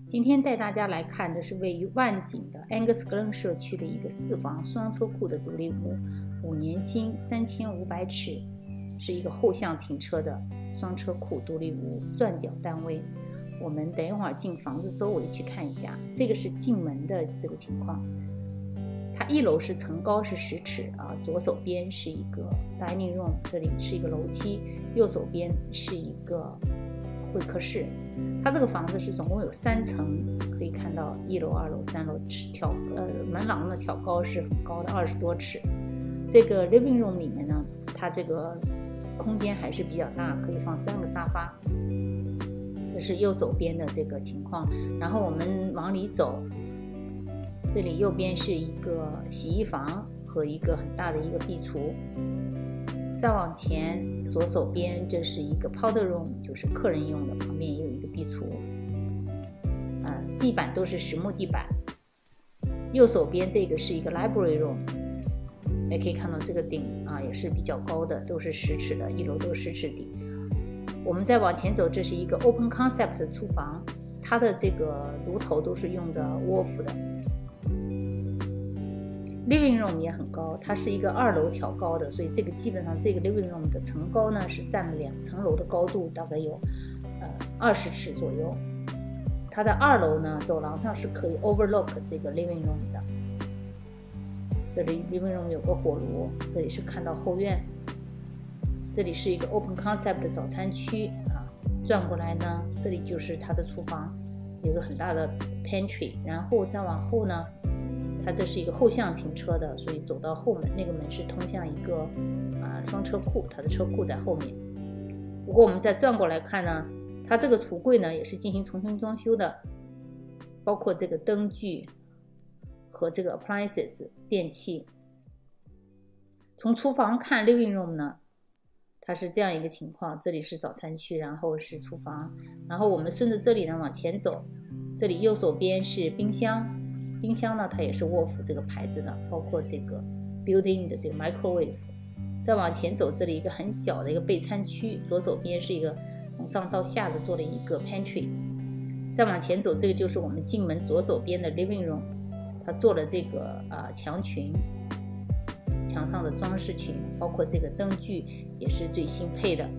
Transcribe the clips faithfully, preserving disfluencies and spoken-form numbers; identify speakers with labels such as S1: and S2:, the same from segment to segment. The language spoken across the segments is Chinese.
S1: 今天带大家来看的是位于万景的 Angus Glen 社区的一个四房双车库的独立屋，五年新，三千五百尺，是一个后向停车的双车库独立屋，钻角单位。我们等一会儿进房子周围去看一下，这个是进门的这个情况。它一楼是层高是十尺啊，左手边是一个 dining room， 这里是一个楼梯，右手边是一个会客室。它这个房子是总共有三层，可以看到一楼、二楼、三楼挑呃门廊的挑高是很高的，二十多尺。这个 living room 里面呢，它这个空间还是比较大，可以放三个沙发。这是右手边的这个情况，然后我们往里走，这里右边是一个洗衣房和一个很大的一个壁橱。再往前，左手边这是一个 powder room， 就是客人用的，旁边也有一个壁橱。啊，地板都是实木地板。右手边这个是一个 library room， 也可以看到这个顶啊也是比较高的，都是十尺的，一楼都是十尺底。我们再往前走，这是一个 open concept 的厨房，它的这个炉头都是用的沃夫的。living room 也很高，它是一个二楼挑高的，所以这个基本上这个 living room 的层高呢是占了两层楼的高度，大概有呃二十尺左右。它的二楼呢，走廊上是可以 overlook 这个 living room 的。这里 living room 有个火炉，这里是看到后院。这里是一个 open concept 的早餐区啊，转过来呢，这里就是它的厨房，有个很大的 pantry， 然后再往后呢，它这是一个后向停车的，所以走到后门，那个门是通向一个啊双车库，它的车库在后面。不过我们再转过来看呢，它这个橱柜呢也是进行重新装修的，包括这个灯具和这个 appliances 电器。从厨房看 living room 呢，它是这样一个情况，这里是早餐区，然后是厨房，然后我们顺着这里呢往前走，这里右手边是冰箱，冰箱呢它也是沃夫这个牌子的，包括这个 built-in 的这个 microwave。再往前走，这里一个很小的一个备餐区，左手边是一个从上到下的做了一个 pantry。再往前走，这个就是我们进门左手边的 living room， 它做了这个啊、呃、墙裙。墙上的装饰群，包括这个灯具也是最新配的。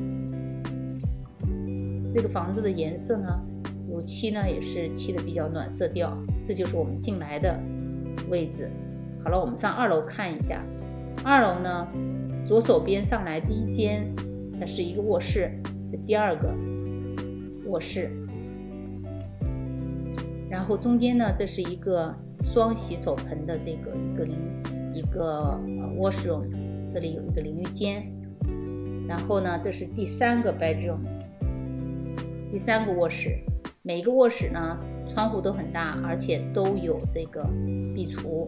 S1: 这个房子的颜色呢，油漆呢也是漆的比较暖色调。这就是我们进来的位置。好了，我们上二楼看一下。二楼呢，左手边上来第一间，它是一个卧室，第二个卧室。然后中间呢，这是一个双洗手盆的这个一个淋。一个 washroom， 这里有一个淋浴间。然后呢，这是第三个 bedroom， 第三个卧室。每一个卧室呢，窗户都很大，而且都有这个壁橱。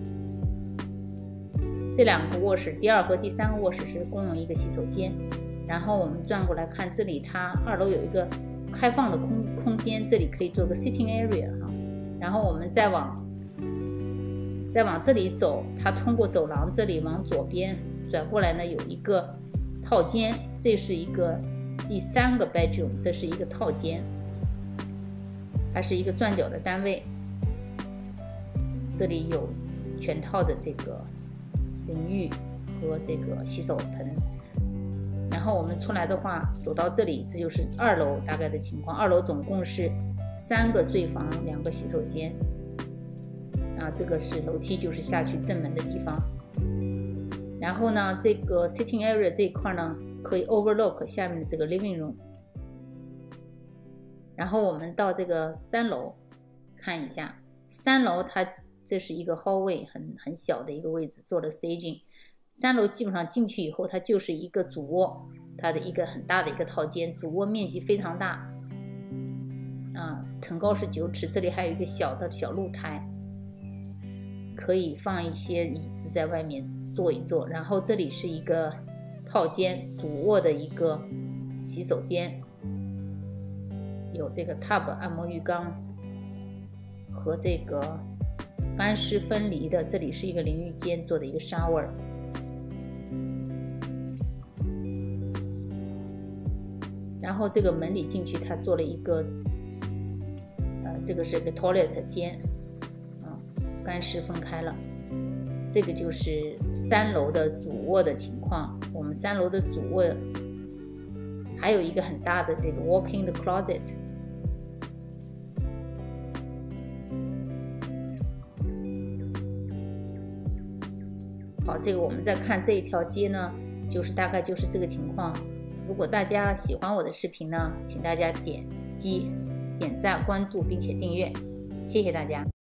S1: 这两个卧室，第二和第三个卧室是共用一个洗手间。然后我们转过来看，这里它二楼有一个开放的空空间，这里可以做个 sitting area 哈。然后我们再往再往这里走，它通过走廊这里往左边转过来呢，有一个套间，这是一个第三个 bedroom， 这是一个套间，它是一个转角的单位。这里有全套的这个淋浴和这个洗手盆。然后我们出来的话，走到这里，这就是二楼大概的情况。二楼总共是三个睡房，两个洗手间。啊，这个是楼梯，就是下去正门的地方。然后呢，这个 sitting area 这一块呢，可以 overlook 下面的这个 living room。然后我们到这个三楼看一下，三楼它这是一个 hallway， 很很小的一个位置，做了 staging。三楼基本上进去以后，它就是一个主卧，它的一个很大的一个套间，主卧面积非常大，啊，层高是九尺，这里还有一个小的小露台。可以放一些椅子在外面坐一坐，然后这里是一个套间，主卧的一个洗手间，有这个 tub 按摩浴缸和这个干湿分离的，这里是一个淋浴间做的一个 shower。然后这个门里进去，它做了一个呃这个是个 toilet 间，啊，干湿分开了。这个就是三楼的主卧的情况。我们三楼的主卧还有一个很大的这个 walk-in 的 closet。好，这个我们再看这一条街呢，就是大概就是这个情况。如果大家喜欢我的视频呢，请大家点击点赞、关注并且订阅，谢谢大家。